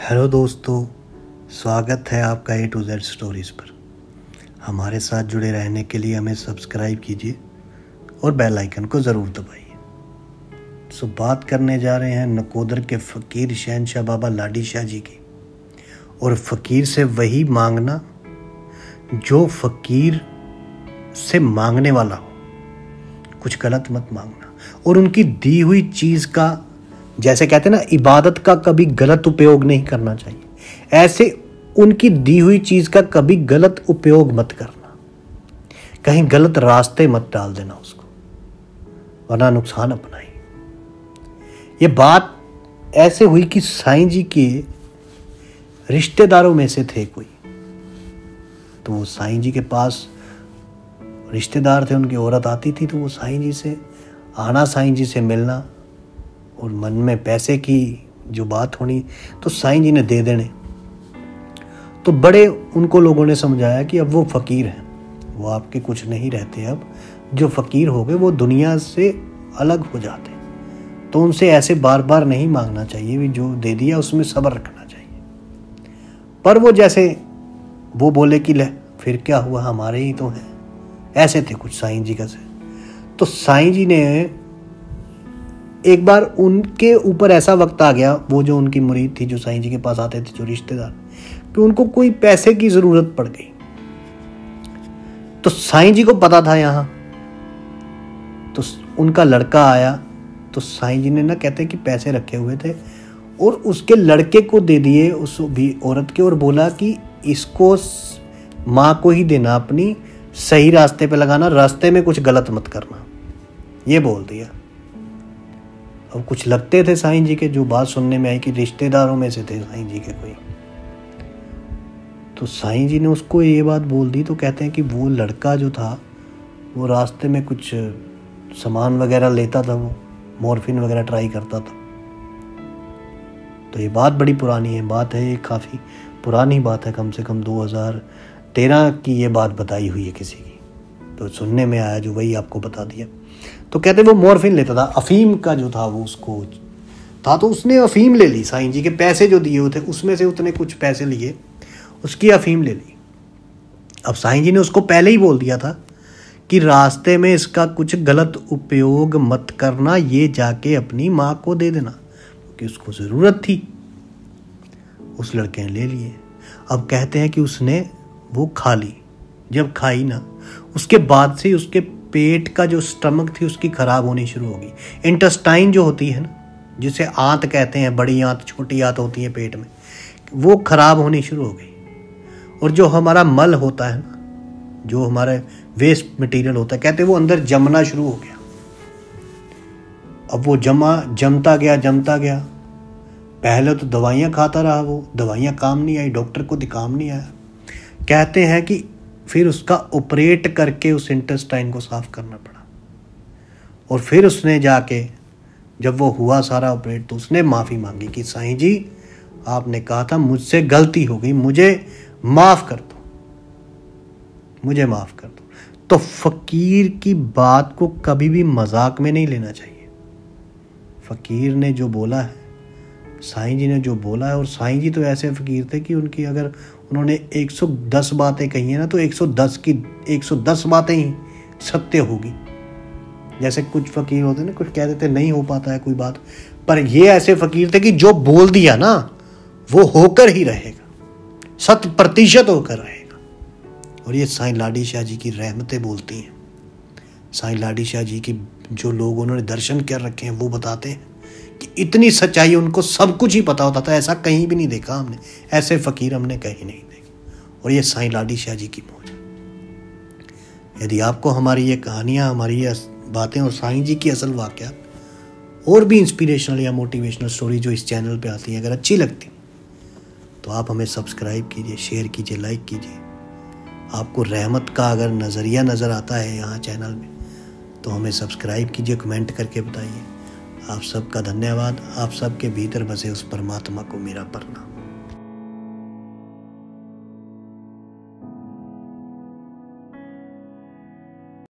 Hello दोस्तों, स्वागत है आपका A to Z स्टोरीज़ पर। हमारे साथ जुड़े रहने के लिए हमें सब्सक्राइब कीजिए और बेल आइकन को ज़रूर दबाइए। बात करने जा रहे हैं नकोदर के फ़कीर शहनशाह बाबा लाडी शाह जी की। और फ़कीर से वही मांगना जो फ़कीर से मांगने वाला हो। कुछ गलत मत मांगना और उनकी दी हुई चीज़ का, जैसे कहते हैं ना, इबादत का कभी गलत उपयोग नहीं करना चाहिए। ऐसे उनकी दी हुई चीज़ का कभी गलत उपयोग मत करना, कहीं गलत रास्ते मत डाल देना उसको, वरना नुकसान अपना ही। ये बात ऐसे हुई कि साईं जी के रिश्तेदारों में से थे कोई, तो वो साईं जी के पास रिश्तेदार थे, उनकी औरत आती थी तो वो साईं जी से आना, साईं जी से मिलना, और मन में पैसे की जो बात होनी तो साईं जी ने दे देने। तो बड़े उनको लोगों ने समझाया कि अब वो फ़कीर हैं, वो आपके कुछ नहीं रहते। अब जो फ़कीर हो गए वो दुनिया से अलग हो जाते, तो उनसे ऐसे बार बार नहीं मांगना चाहिए, भी जो दे दिया उसमें सब्र रखना चाहिए। पर वो जैसे वो बोले कि ले फिर क्या हुआ, हमारे ही तो हैं, ऐसे थे कुछ साईं जी का से। तो साईं जी ने एक बार उनके ऊपर ऐसा वक्त आ गया, वो जो उनकी मुरीद थी जो साईं जी के पास आते थे, जो रिश्तेदार, कि उनको कोई पैसे की जरूरत पड़ गई। तो साईं जी को पता था यहाँ, तो उनका लड़का आया, तो साईं जी ने ना, कहते कि पैसे रखे हुए थे और उसके लड़के को दे दिए, उस भी औरत के, और बोला कि इसको माँ को ही देना, अपनी सही रास्ते पे लगाना, रास्ते में कुछ गलत मत करना, ये बोल दिया। अब कुछ लगते थे साईं जी के, जो बात सुनने में आई कि रिश्तेदारों में से थे साईं जी के कोई, तो साईं जी ने उसको ये बात बोल दी। तो कहते हैं कि वो लड़का जो था वो रास्ते में कुछ सामान वगैरह लेता था, वो मॉर्फिन वगैरह ट्राई करता था। तो ये बात बड़ी पुरानी है, बात है ये, काफ़ी पुरानी बात है, कम से कम 2013 की ये बात बताई हुई है किसी की, तो सुनने में आया, जो वही आपको बता दिया। तो कहते वो मॉर्फिन लेता था, अफीम का जो था वो उसको था, तो उसने अफीम ले ली। साईं जी के पैसे जो दिए हुए थे उसमें से उसने कुछ पैसे लिए, उसकी अफीम ले ली। अब साईं जी ने उसको पहले ही बोल दिया था कि रास्ते में इसका कुछ गलत उपयोग मत करना, ये जाके अपनी माँ को दे देना, क्योंकि उसको ज़रूरत थी। उस लड़के ने ले लिए। अब कहते हैं कि उसने वो खा ली। जब खाई ना, उसके बाद से उसके पेट का जो स्टमक थी उसकी खराब होनी शुरू होगी। इंटेस्टाइन जो होती है ना, जिसे आंत कहते हैं, बड़ी आंत छोटी आंत होती है पेट में, वो खराब होनी शुरू हो गई। और जो हमारा मल होता है ना, जो हमारा वेस्ट मटेरियल होता है, कहते हैं वो अंदर जमना शुरू हो गया। अब वो जमता गया। पहले तो दवाइयाँ खाता रहा, वो दवाइयाँ काम नहीं आई, डॉक्टर को काम नहीं आया। कहते हैं कि फिर उसका ऑपरेट करके उस इंटेस्टाइन को साफ करना पड़ा। और फिर उसने जाके, जब वो हुआ सारा ऑपरेट, तो उसने माफ़ी मांगी कि साईं जी, आपने कहा था मुझसे गलती हो गई, मुझे माफ़ कर दो, मुझे माफ़ कर दो। तो फ़कीर की बात को कभी भी मजाक में नहीं लेना चाहिए। फ़कीर ने जो बोला है, साईं जी ने जो बोला है, और साईं जी तो ऐसे फ़कीर थे कि उनकी अगर उन्होंने 110 बातें कही हैं ना, तो 110 बातें ही सत्य होगी। जैसे कुछ फ़कीर होते हैं ना, कुछ कह देते नहीं हो पाता है कोई बात, पर ये ऐसे फ़कीर थे कि जो बोल दिया ना वो होकर ही रहेगा, 100% होकर रहेगा। और ये साईं लाडी शाह जी की रहमतें बोलती हैं। साईं लाडी शाह जी की जो लोग उन्होंने दर्शन कर रखे हैं वो बताते हैं कि इतनी सच्चाई, उनको सब कुछ ही पता होता था। ऐसा कहीं भी नहीं देखा हमने, ऐसे फ़कीर हमने कहीं नहीं देखे। और ये साईं लाडी शाह जी की मौज है। यदि आपको हमारी ये कहानियाँ, हमारी ये बातें और साईं जी की असल वाक़यात और भी इंस्पिरेशनल या मोटिवेशनल स्टोरी जो इस चैनल पे आती हैं, अगर अच्छी लगती तो आप हमें सब्सक्राइब कीजिए, शेयर कीजिए, लाइक कीजिए। आपको रहमत का अगर नज़रिया नज़र आता है यहाँ चैनल में, तो हमें सब्सक्राइब कीजिए, कमेंट करके बताइए। आप सबका धन्यवाद। आप सबके भीतर बसे उस परमात्मा को मेरा प्रणाम।